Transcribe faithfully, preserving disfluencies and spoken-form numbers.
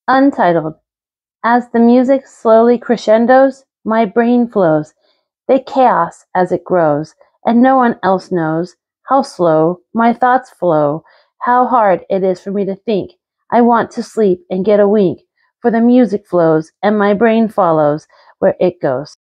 Untitled. As the music slowly crescendos, my brain flows, big chaos as it grows, and no one else knows how slow my thoughts flow, how hard it is for me to think. I want to sleep and get a wink, for the music flows and my brain follows where it goes.